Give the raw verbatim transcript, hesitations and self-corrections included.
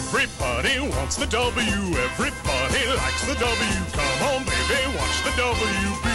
Everybody wants the W. Everybody likes the W. Come on, baby, watch the W B.